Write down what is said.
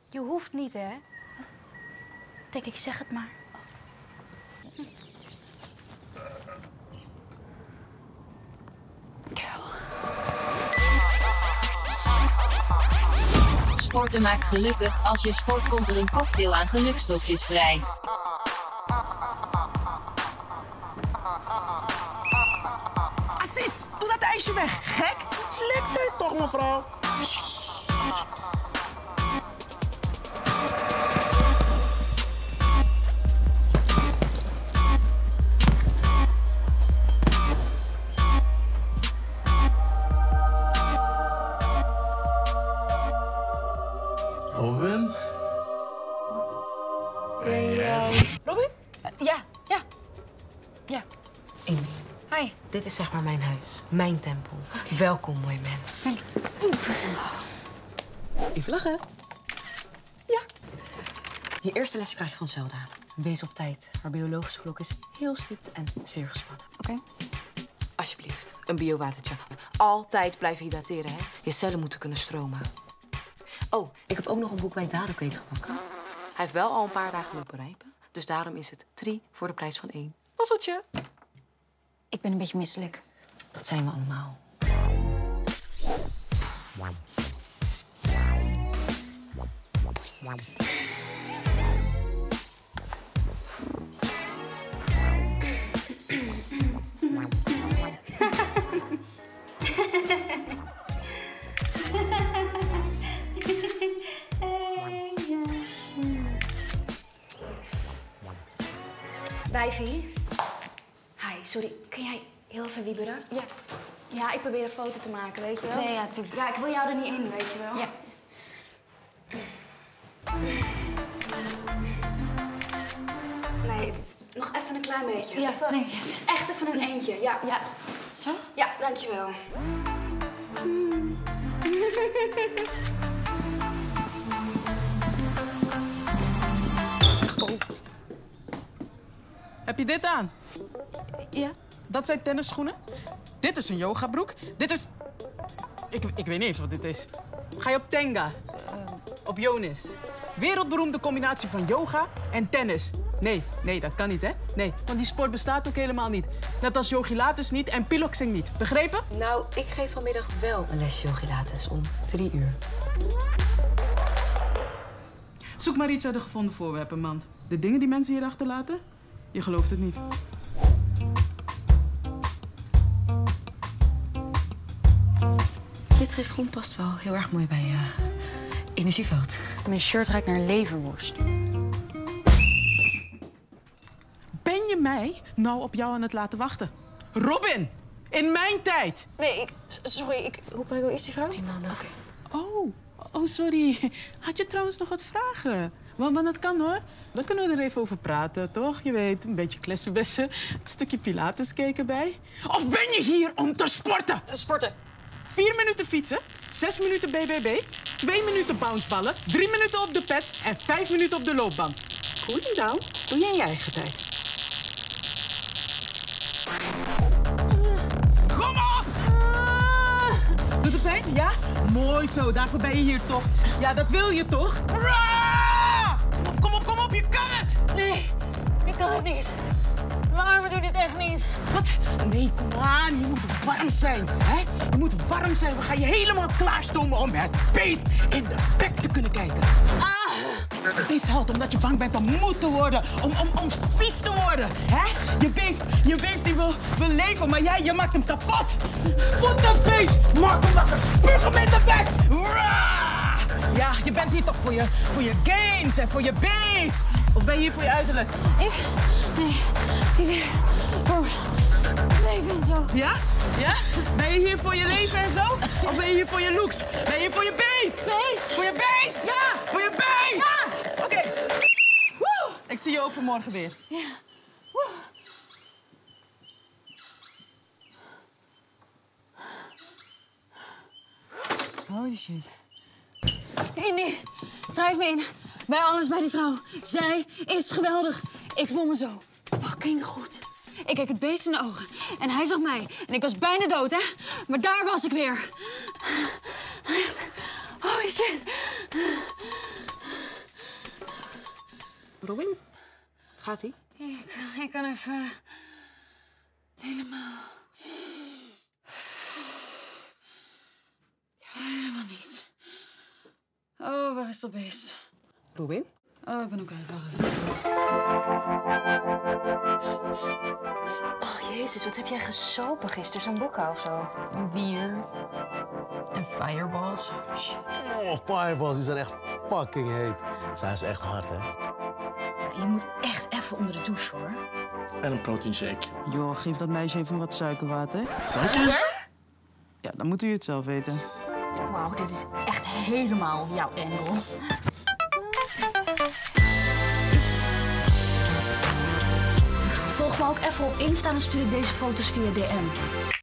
Je hoeft niet, hè? Tik, ik zeg het maar. Sporten maakt gelukkig. Als je sport komt er een cocktail aan gelukstofjes vrij. Assis, doe dat ijsje weg, gek! Likt dit toch, mevrouw? Robin? Robin? Ja. Indy, Hi. dit is zeg maar mijn huis. Mijn tempel. Welkom, mooi mens. Even lachen. Ja. Je eerste lesje krijg je van Zelda. Wees op tijd. Haar biologische klok is heel stipt en zeer gespannen. Oké. Alsjeblieft, een biowatertje. Altijd blijven hydrateren, hè? Je cellen moeten kunnen stromen. Oh, ik heb ook nog een boek bij Dadokeek gebakken. Hij heeft wel al een paar dagen lopen rijpen. Dus daarom is het 3 voor de prijs van 1. Mazzeltje. Ik ben een beetje misselijk. Dat zijn we allemaal. Wijfie. Hi, sorry. Kun jij heel even wieberen? Ja. Ja, ik probeer een foto te maken, weet je wel? Nee, ja, tuurlijk. Ja, ik wil jou er niet in, weet je wel? Ja. Nee, nog even een klein beetje. Ja, Even, nee. echt even een eentje, ja. Ja. Zo? Ja, dankjewel. Heb je dit aan? Ja. Dat zijn tennisschoenen. Dit is een yogabroek. Dit is... Ik weet niet eens wat dit is. Ga je op Tenga? Op Jonis? Wereldberoemde combinatie van yoga en tennis. Nee, dat kan niet, hè? Nee, want die sport bestaat ook helemaal niet. Net als Yogilates niet en piloxing niet. Begrepen? Nou, ik geef vanmiddag wel een lesje Yogilates om 3 uur. Zoek maar iets uit de gevonden voorwerpen, man. De dingen die mensen hier achterlaten, je gelooft het niet. Dit gifgroen past wel heel erg mooi bij energieveld. Mijn shirt ruikt naar leverworst. Ben je mij nou op jou aan het laten wachten? Robin, in mijn tijd! Nee, sorry, hoe prego is die vrouw? 10 maanden. Oh, sorry. Had je trouwens nog wat vragen? Want het kan, hoor. Dan kunnen we er even over praten, toch? Je weet, een beetje klessenbessen, een stukje pilates kijken bij. Of ben je hier om te sporten? Sporten. 4 minuten fietsen, 6 minuten BBB, 2 minuten bounceballen, 3 minuten op de pads en 5 minuten op de loopband. Cooling down doe je in je eigen tijd. Kom op! Doet het pijn? Ja? Mooi zo, daarvoor ben je hier toch? Ja, dat wil je toch? Kom op, je kan het! Nee, ik kan het niet. Mijn armen doen dit echt niet. Wat? Nee, kom aan, je moet warm zijn, hè? Je moet warm zijn, we gaan je helemaal klaarstomen om het beest in de bek te kunnen kijken. Het beest huilt omdat je bang bent om moe te worden, om vies te worden, hè? Je beest die wil leven, maar je maakt hem kapot. Voed dat beest, maak hem wakker, spuug hem in de bek. Ja, je bent hier toch voor je gains en voor je beest. Of ben je hier voor je uiterlijk? Ik ben voor leven en zo. Ja? Ja? Ben je hier voor je leven en zo? Of ben je hier voor je looks? Ben je hier voor je beest? Beest! Voor je beest? Ja! Voor je beest? Ja! Oké. Woe! Ik zie je overmorgen weer. Ja. Holy shit. Indy, schrijf me in. Bij alles bij die vrouw. Zij is geweldig. Ik voel me zo fucking goed. Ik keek het beest in de ogen en hij zag mij. En ik was bijna dood, hè? Maar daar was ik weer. Holy shit. Robin, gaat-ie? Ik kan even... helemaal... helemaal niet. Oh, waar is dat beest? Robin? Oh, ik ben ook kwijt. Oh, jezus, wat heb jij gesopen gisteren? Zo'n bokka of zo? Een bier. En fireballs. Oh, shit. Oh, fireballs, die zijn echt fucking heet. Zij is echt hard, hè? Je moet echt even onder de douche, hoor. En een proteinshake. Joh, geef dat meisje even wat suikerwater. Ja, dan moet u het zelf weten. Wauw, dit is echt helemaal jouw engel. Volg me ook even op Insta en stuur ik deze foto's via DM.